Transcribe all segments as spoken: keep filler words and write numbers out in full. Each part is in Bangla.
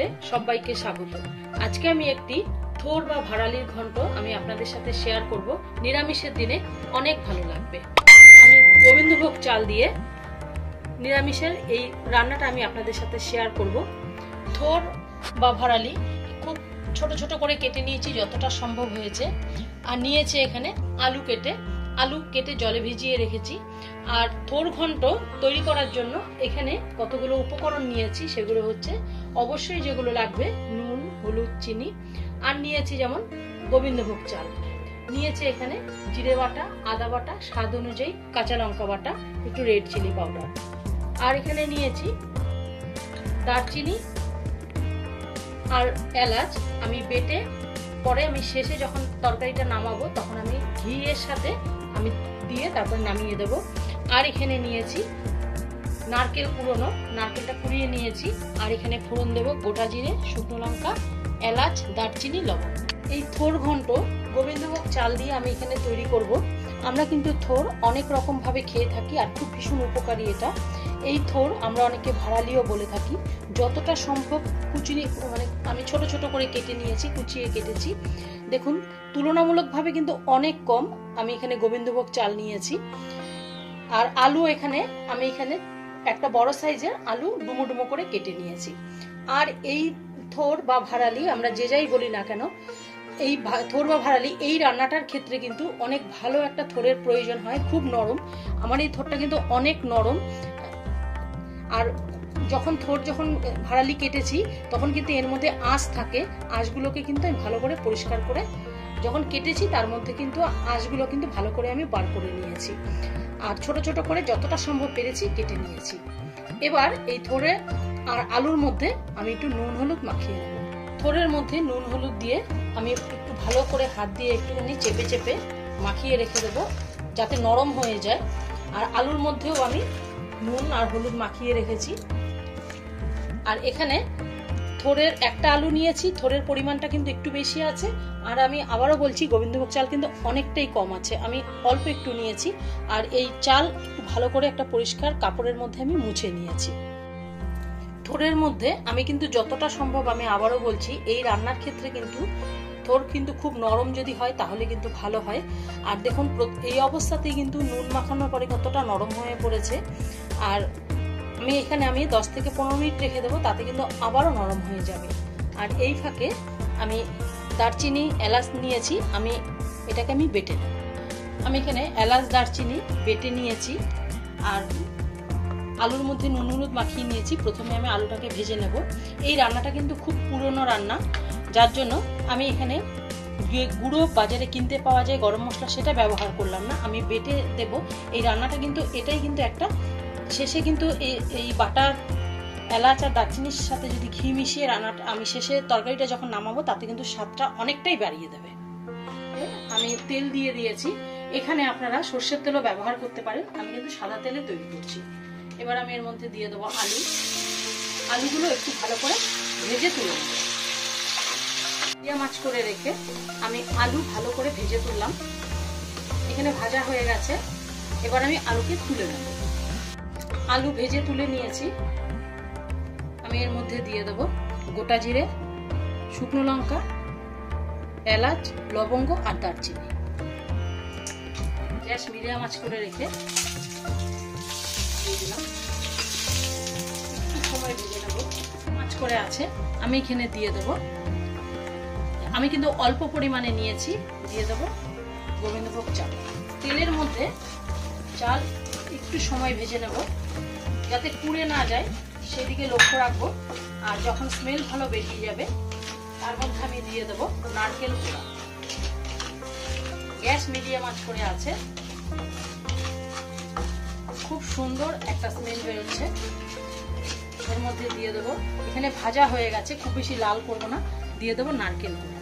সবাইকে স্বাগত। আজকে আমি একটি থোর বা ভাড়ালির ঘন্ট আমি আপনাদের সাথে শেয়ার করব। নিরামিষের দিনে অনেক ভালো লাগবে। আমি গোবিন্দভোগ চাল দিয়ে নিরামিষের এই রান্নাটা আমি আপনাদের সাথে শেয়ার করব। থোর বা ভাড়ালি খুব ছোট ছোট করে কেটে নিয়েছি যতটা সম্ভব হয়েছে, আর নিয়েছি এখানে আলু কেটে আলু কেটে জলে ভিজিয়ে রেখেছি। আর থোর ঘন্ট তৈরি করার জন্য এখানে কতগুলো উপকরণ নিয়েছি, সেগুলো হচ্ছে অবশ্যই যেগুলো লাগবে নুন, হলুদ, চিনি, আর নিয়েছি যেমন গোবিন্দভোগ চাল, নিয়েছি এখানে জিরে বাটা, আদা বাটা, স্বাদ অনুযায়ী কাঁচা লঙ্কা বাটা, একটু রেড চিলি পাউডার, আর এখানে নিয়েছি দারচিনি আর এলাচ। আমি বেটে পরে আমি শেষে যখন তরকারিটা নামাবো তখন আমি ঘিয়ের সাথে আমি দিয়ে তারপর নামিয়ে দেব। আর এখানে নিয়েছি নারকেল কুড়োনো, নারকেলটা কুড়িয়ে নিয়েছি। আর এখানে ফোড়ন দেব গোটা জিরে, শুকনো লঙ্কা, এলাচ, দারচিনি, লবঙ্গ। এই থোর ঘন্ট গোবিন্দভোগ চাল দিয়ে আমি এখানে তৈরি করব। আমরা কিন্তু থোর অনেক রকম ভাবে খেয়ে থাকি আর খুব ভীষণ উপকারী এটা। এই থোর আমরা অনেকে ভাড়ালিও বলে থাকি। যতটা সম্ভব কুচিয়ে মানে আমি ছোট ছোট করে কেটে নিয়েছি, কুচিয়ে কেটেছি। দেখুন তুলনামূলকভাবে কিন্তু অনেক কম আমি এখানে গোবিন্দভোগ চাল নিয়েছি। আর আলু এখানে আমি এখানে একটা বড় সাইজের আলু ডুমো ডুমো করে কেটে নিয়েছি। আর এই থোর বা ভাড়ালি আমরা যে যাই বলি না কেন, এই থোর বা ভাড়ালি এই রান্নাটার ক্ষেত্রে কিন্তু অনেক ভালো একটা থোরের প্রয়োজন হয়, খুব নরম। আমার এই থোরটা কিন্তু অনেক নরম। আর যখন থোর যখন ভাড়ালি কেটেছি তখন কিন্তু এর মধ্যে আঁশ থাকে, আঁশগুলোকে কিন্তু আমি ভালো করে পরিষ্কার করে যখন কেটেছি তার মধ্যে কিন্তু আঁশগুলো কিন্তু ভালো করে আমি বার করে নিয়েছি। আর ছোট ছোট করে যতটা সম্ভব পেরেছি কেটে নিয়েছি। এবার এই থোরে আর আলুর মধ্যে আমি একটু নুন হলুদ মাখিয়ে নেব। থোরের মধ্যে নুন হলুদ দিয়ে আমি একটু ভালো করে হাত দিয়ে একটুখানি চেপে চেপে মাখিয়ে রেখে দেবো যাতে নরম হয়ে যায়। আর আলুর মধ্যেও আমি নুন আর হলুদ মাখিয়ে রেখেছি। আর এখানে থোরের একটা আলু নিয়েছি, থোরের পরিমাণটা কিন্তু একটু বেশি আছে। আর আমি আবারও বলছি গোবিন্দভোগ চাল কিন্তু অনেকটাই কম আছে, আমি অল্প একটু নিয়েছি। আর এই চাল একটু ভালো করে একটা পরিষ্কার কাপড়ের মধ্যে আমি মুছে নিয়েছি। থোরের মধ্যে আমি কিন্তু যতটা সম্ভব, আমি আবারও বলছি এই রান্নার ক্ষেত্রে কিন্তু থোর কিন্তু খুব নরম যদি হয় তাহলে কিন্তু ভালো হয়। আর দেখুন এই অবস্থাতেই কিন্তু নুন মাখানোর পরে কতটা নরম হয়ে পড়েছে। আর আমি এখানে আমি দশ থেকে পনেরো মিনিট রেখে দেবো, তাতে কিন্তু আবারও নরম হয়ে যাবে। আর এই ফাঁকে আমি দারচিনি, এলাচ নিয়েছি, আমি এটাকে আমি বেটে নেব। আমি এখানে এলাচ, দারচিনি বেটে নিয়েছি। আর আলুর মধ্যে নুন হলুদ মাখিয়ে নিয়েছি। প্রথমে আমি আলুটাকে ভেজে নেব। এই রান্নাটা কিন্তু খুব পুরনো রান্না, যার জন্য আমি এখানে গুঁড়ো বাজারে কিনতে পাওয়া যায় গরম মশলা, সেটা ব্যবহার করলাম না, আমি বেটে দেব। এই রান্নাটা কিন্তু এটাই কিন্তু একটা শেষে কিন্তু এই বাটার এলাচ আর দারচিনির সাথে যদি ঘি মিশিয়ে রান্নাটা আমি শেষে তরকারিটা যখন নামাবো তাতে কিন্তু স্বাদটা অনেকটাই বাড়িয়ে দেবে। আমি তেল দিয়ে দিয়েছি, এখানে আপনারা সর্ষের তেলও ব্যবহার করতে পারেন, আমি কিন্তু সাদা তেলে তৈরি করছি। এবার আমি এর মধ্যে দিয়ে দেবো আলু। আলুগুলো একটু ভালো করে ভেজে তুলে নেব। জিরা মাছ করে রেখে আমি আলু ভালো করে ভেজে তুললাম। এখানে ভাজা হয়ে গেছে, এবার আমি আলুকে তুলে নেব। আলু ভেজে তুলে নিয়েছি। আমি এর মধ্যে দিয়ে দেবো গোটা জিরে, শুকনো লঙ্কা, এলাচ, লবঙ্গ আর দারচিনি। গ্যাস মিডিয়াম আঁচ করে রেখে দিয়ে দিলাম। একটু সময় ভেজে নেব। আঁচ করে আছে, আমি এখানে দিয়ে দেবো, আমি কিন্তু অল্প পরিমাণে নিয়েছি, দিয়ে দেবো গোবিন্দভোগ চাল। তেলের মধ্যে চাল একটু সময় ভেজে নেব যাতে পুড়ে না যায়, সেদিকে লক্ষ্য রাখবো। আর যখন স্মেল ভালো বেরিয়ে যাবে তার মধ্যে আমি দিয়ে দেবো নারকেল কোড়া। গ্যাস মিডিয়াম আঁচ করে আছে, খুব সুন্দর একটা স্মেল বেরোচ্ছে। এর মধ্যে দিয়ে দেবো, এখানে ভাজা হয়ে গেছে, খুব বেশি লাল করবো না, দিয়ে দেবো নারকেল কোড়া।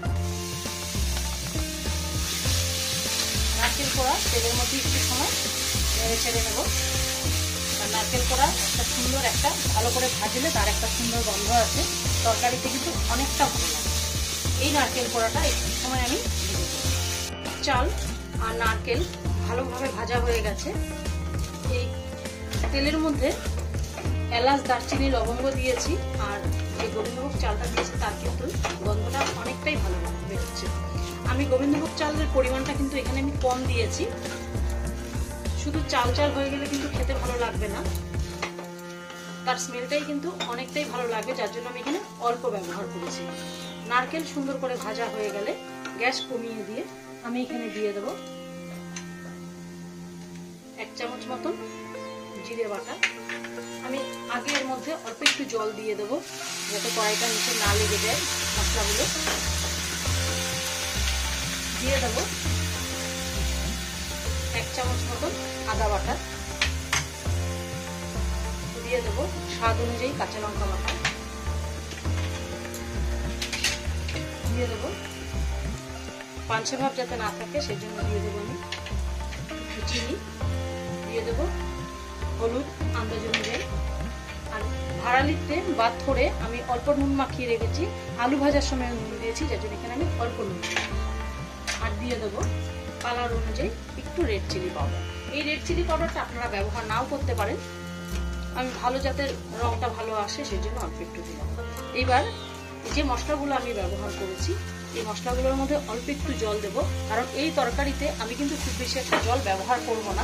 নারকেল কোড়া তেলের মধ্যে একটু সময় নেড়ে ছেড়ে নেবো। নারকেল কোড়া একটা সুন্দর একটা ভালো করে ভাজলে তার একটা সুন্দর গন্ধ আছে, তরকারিতে কিন্তু অনেকটা ভালো লাগে। এই নারকেল কোড়াটা একটু সময় আমি চাল আর নারকেল ভালোভাবে ভাজা হয়ে গেছে। এই তেলের মধ্যে এলাচ, দারচিনি, লবঙ্গ দিয়েছি আর যে গোবিন্দভোগ চালটা দিয়েছি তার কিন্তু গন্ধটা অনেকটাই ভালো বেরোচ্ছে। আমি গোবিন্দভোগ চালের পরিমাণটা কিন্তু এখানে আমি কম দিয়েছি, শুধু চাল চাল হয়ে গেলে কিন্তু খেতে ভালো লাগবে না, তার স্মেলটাই কিন্তু অনেকটাই ভালো লাগবে, যার জন্য আমি এখানে অল্প ব্যবহার করেছি। নারকেল সুন্দর করে ভাজা হয়ে গেলে গ্যাস কমিয়ে দিয়ে আমি এখানে দিয়ে দেব এক চামচ মতন জিরে বাটা। আমি আগে এর মধ্যে অল্প একটু জল দিয়ে দেবো যাতে কড়াইটা নিচে না লেগে যায়। মশলাগুলো দিয়ে দেবো এক চামচ মতন আদা বাটা, দিয়ে দেবো স্বাদ অনুযায়ী কাঁচা লঙ্কা বাটা, দিয়ে দেবো পাঞ্চে ভাব যাতে না থাকে সেজন্য দিয়ে দেবো আমি চিনি, দিয়ে দেবো হলুদ আন্দাজ অনুযায়ী। আর ভাড়ালিতে বাদ করে আমি অল্প নুন মাখিয়ে রেখেছি, আলু ভাজার সময় নুন দিয়েছি, যার জন্য এখানে আমি অল্প নুন। আর দিয়ে দেবো কালার অনুযায়ী একটু রেড চিলি পাউডার। এই রেড চিলি পাউডারটা আপনারা ব্যবহার নাও করতে পারেন, আমি ভালো যাতে রংটা ভালো আসে সেজন্য অল্প একটু দিলাম। এইবার যে মশলাগুলো আমি ব্যবহার করেছি এই মশলাগুলোর মধ্যে অল্প একটু জল দেব, কারণ এই তরকারিতে আমি কিন্তু খুব বেশি একটা জল ব্যবহার করব না।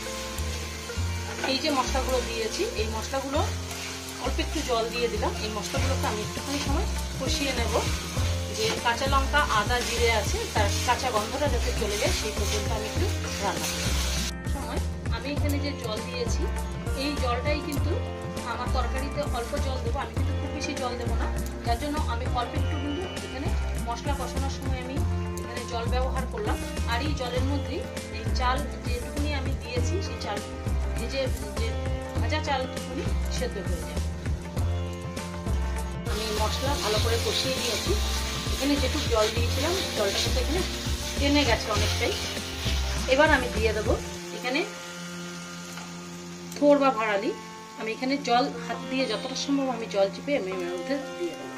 এই যে মশলাগুলো দিয়েছি এই মশলাগুলো অল্প একটু জল দিয়ে দিলাম। এই মশলাগুলোকে আমি একটুখানি সময় কষিয়ে নেব, যে কাঁচা লঙ্কা আদা জিরে আছে তার কাঁচা গন্ধটা যাতে চলে যায় সেই পর্যন্ত আমি একটু রান্না করব। সময় আমি এখানে যে জল দিয়েছি এই জলটাই কিন্তু আমার তরকারিতে অল্প জল দেবো, আমি কিন্তু খুব বেশি জল দেবো না, যার জন্য আমি অল্প একটু কিন্তু এখানে মশলা কষানোর সময় আমি এখানে জল ব্যবহার করলাম। আর এই জলের মধ্যেই এই চাল যেটুকুনি আমি দিয়েছি সেই চাল এই যে ভাজা চালটুকুনি সেদ্ধ হয়ে যাবে। আমি মশলা ভালো করে কষিয়ে নিয়েছি, এখানে যেটুকু জল দিয়েছিলাম জলটা কিন্তু এখানে টেনে গেছে অনেকটাই। এবার আমি দিয়ে দেবো এখানে থোর বা ভাড়ালি, আমি এখানে জল হাত দিয়ে যতটা সম্ভব আমি জল চিপে আমি এর মধ্যে দিয়ে দেবো।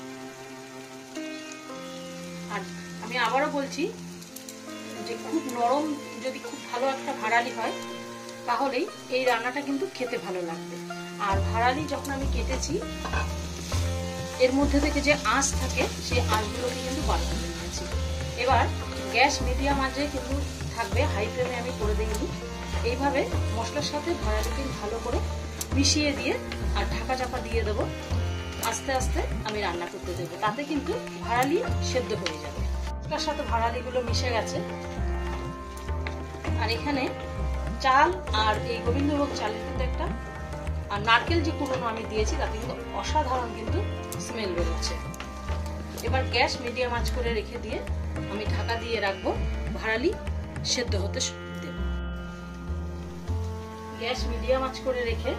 আর আমি আবারও বলছি যে খুব নরম যদি খুব ভালো একটা ভাড়ালি হয় তাহলেই এই রান্নাটা কিন্তু খেতে ভালো লাগবে। আর ভাড়ালি যখন আমি কেটেছি এর মধ্যে থেকে যে আঁশ থাকে সেই আঁশগুলোকে কিন্তু বার করে নিয়েছি। এবার গ্যাস মিডিয়াম আঁচে কিন্তু থাকবে, হাই ফ্লেমে আমি করে দিইনি। এইভাবে মশলার সাথে ভাড়ালিকে ভালো করে মিশিয়ে দিয়ে আর ঢাকা চাপা দিয়ে দেবো, আস্তে আস্তে আমি রান্না করতে দেবো, তাতে কিন্তু ভাড়ালি সেদ্ধ হয়ে যাবে। মশলার সাথে ভাড়ালিগুলো মিশে গেছে। আর এখানে চাল আর এই গোবিন্দভোগ চালের কিন্তু একটা আর নারকেল যে কুড়োনো আমি দিয়েছি তাতে কিন্তু অসাধারণ কিন্তু স্মেল বেরোচ্ছে। এবার গ্যাস মিডিয়াম আঁচ করে রেখে দিয়ে আমি ঢাকা দিয়ে রাখবো, ভাড়ালি সেদ্ধ হতে দেব। গ্যাস মিডিয়াম আঁচ করে রেখে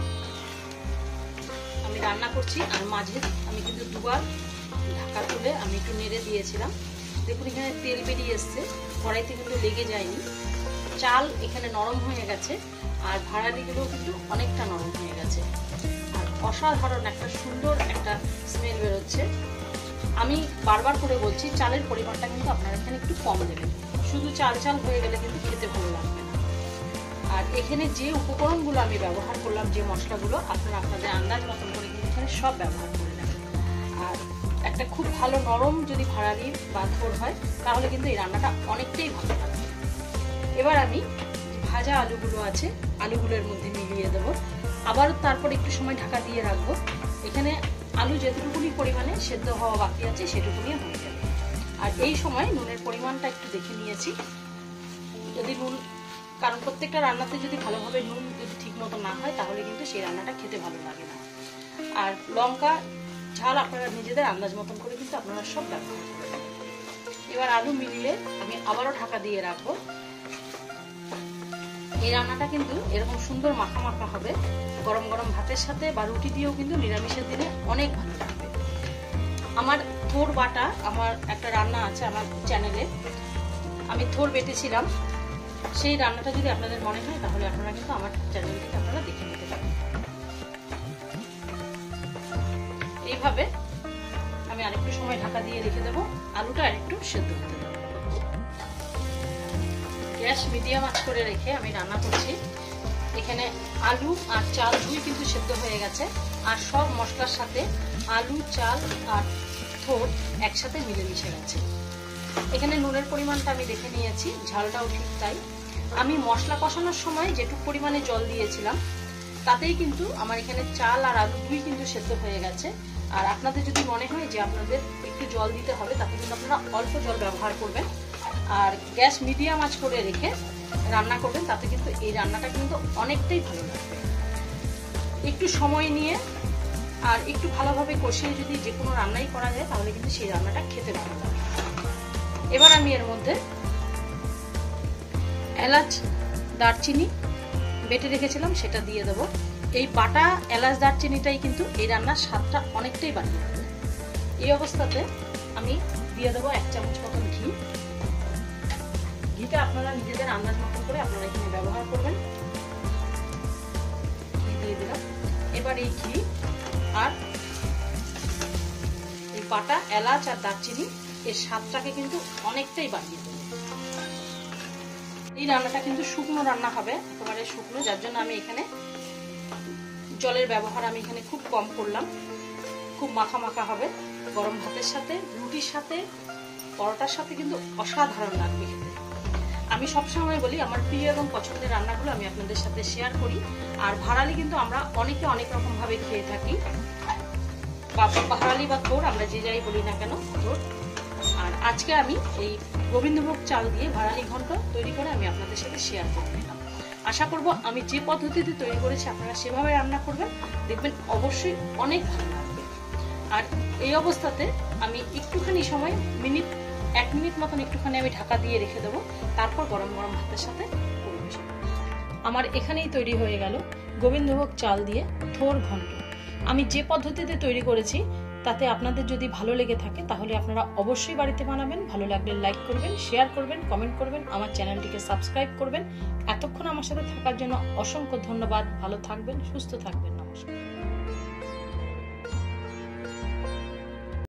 আমি রান্না করছি। আর মাঝে আমি কিন্তু দুবার ঢাকা তুলে আমি একটু নেড়ে দিয়েছিলাম, দেখুন এখানে তেল বেরিয়ে এসছে, কড়াইতে কিন্তু লেগে যায়নি। চাল এখানে নরম হয়ে গেছে আর ভাড়ালিগুলো কিন্তু অনেকটা নরম হয়ে গেছে আর অসাধারণ একটা সুন্দর একটা স্মেল বেরোচ্ছে। আমি বারবার করে বলছি চালের পরিমাণটা কিন্তু আপনারা এখানে একটু কম দেবেন, শুধু চাল চাল হয়ে গেলে কিন্তু খেতে ভালো লাগবে না। আর এখানে যে উপকরণগুলো আমি ব্যবহার করলাম, যে মশলাগুলো আপনারা আপনাদের আন্দাজ মতন করে কিন্তু এখানে সব ব্যবহার করে নেবেন। আর একটা খুব ভালো নরম যদি ভাড়ালি বা থোর হয় তাহলে কিন্তু এই রান্নাটা অনেকটাই ভালো লাগবে। এবার আমি ভাজা আলুগুলো আছে আলুগুলোর মধ্যে মিলিয়ে দেবো, আবার তারপর একটু সময় ঢাকা দিয়ে রাখবো। এখানে আলু যেটুকুনি পরিমাণে সেদ্ধ হওয়া বাকি আছে সেটুকুনি হয়ে যাবে। আর এই সময় নুনের পরিমাণটা একটু দেখে নিয়েছি, যদি নুন, কারণ প্রত্যেকটা রান্নাতে যদি ভালোভাবে নুন যদি ঠিক মতো না হয় তাহলে কিন্তু সেই রান্নাটা খেতে ভালো লাগে না। আর লঙ্কা ঝাল আপনারা নিজেদের আন্দাজ মতন করে কিন্তু আপনারা সব ব্যবহার করবেন। এবার আলু মিলিয়ে আমি আবারও ঢাকা দিয়ে রাখবো। এই রান্নাটা কিন্তু এরকম সুন্দর মাখা মাখা হবে, গরম গরম ভাতের সাথে বা রুটি দিয়েও কিন্তু নিরামিষের দিনে অনেক ভালো লাগবে। আমার থোর বাটা আমার একটা রান্না আছে আমার চ্যানেলে, আমি থোর বেটেছিলাম, সেই রান্নাটা যদি আপনাদের মনে হয় তাহলে আপনারা কিন্তু আমার চ্যানেল থেকে আপনারা দেখে নিতে পারেন। এইভাবে আমি আরেকটু সময় ঢাকা দিয়ে রেখে দেবো, আলুটা আরেকটু সেদ্ধ হতে দেবো। গ্যাস মিডিয়াম আঁচ করে রেখে আমি রান্না করছি। এখানে আলু আর চাল দুই কিন্তু সেদ্ধ হয়ে গেছে আর সব মশলার সাথে আলু, চাল আর থোড় একসাথে মিলেমিশে গেছে। এখানে নুনের পরিমাণটা আমি দেখে নিয়েছি, ঝালটাও ঠিক তাই। আমি মশলা কষানোর সময় যেটুকু পরিমাণে জল দিয়েছিলাম তাতেই কিন্তু আমার এখানে চাল আর আলু দুই কিন্তু সেদ্ধ হয়ে গেছে। আর আপনাদের যদি মনে হয় যে আপনাদের একটু জল দিতে হবে, তাতে কিন্তু আপনারা অল্প জল ব্যবহার করবেন আর গ্যাস মিডিয়াম আঁচ করে রেখে রান্না করবেন, তাতে কিন্তু এই রান্নাটা কিন্তু অনেকটাই ভালো লাগবে। একটু সময় নিয়ে আর একটু ভালোভাবে কষিয়ে যদি যে কোনো রান্নাই করা যায় তাহলে কিন্তু সেই রান্নাটা খেতে ভালো লাগে। এবার আমি এর মধ্যে এলাচ, দারচিনি বেটে রেখেছিলাম সেটা দিয়ে দেবো। এই বাটা এলাচ দারচিনিটাই কিন্তু এই রান্নার স্বাদটা অনেকটাই বাড়িয়ে দেবে। এই অবস্থাতে আমি দিয়ে দেবো এক চামচ মতন ঘি। ঘিটা আপনারা নিজেদের আন্দাজ মতন করে আপনারা এখানে ব্যবহার করবেন। ঘি দিয়ে দিলাম। এবার এই ঘি আর এই বাটা এলাচ আর দারচিনি এর স্বাদটাকে কিন্তু অনেকটাই বাড়িয়ে দেবে। এই রান্নাটা কিন্তু শুকনো রান্না হবে, একেবারে শুকনো, যার জন্য আমি এখানে জলের ব্যবহার আমি এখানে খুব কম করলাম। খুব মাখা মাখা হবে, গরম ভাতের সাথে, রুটির সাথে, পরোটার সাথে কিন্তু অসাধারণ লাগবে খেতে। আমি সবসময় বলি আমার প্রিয় এবং পছন্দের রান্নাগুলো আমি আপনাদের সাথে শেয়ার করি। আর ভাড়ালি কিন্তু আমরা অনেকে অনেক রকম ভাবে খেয়ে থাকি, ভাড়ালি বা থোড় আমরা যে যাই বলি না কেন, থোড়। আর আজকে আমি এই গোবিন্দভোগ চাল দিয়ে ভাড়ালি ঘন্ট তৈরি করে আমি আপনাদের সাথে শেয়ার করে নিলাম। আশা করব আমি যে পদ্ধতিতে তৈরি করেছি আপনারা সেভাবে রান্না করবেন, দেখবেন অবশ্যই অনেক ভালো লাগবে। আর এই অবস্থাতে আমি একটুখানি সময়, মিনিট এক মিনিট মতন একটুখানি আমি ঢাকা দিয়ে রেখে দেবো, তারপর গরম গরম ভাতের সাথে পরিবেশন। আমার এখানেই তৈরি হয়ে গেল গোবিন্দভোগ চাল দিয়ে থোড় ঘন্ট। আমি যে পদ্ধতিতে তৈরি করেছি তাতে আপনাদের যদি ভালো লেগে থাকে তাহলে আপনারা অবশ্যই বাড়িতে বানাবেন। ভালো লাগলে লাইক করবেন, শেয়ার করবেন, কমেন্ট করবেন, আমার চ্যানেলটিকে সাবস্ক্রাইব করবেন। এতক্ষণ আমার সাথে থাকার জন্য অসংখ্য ধন্যবাদ। ভালো থাকবেন, সুস্থ থাকবেন। নমস্কার।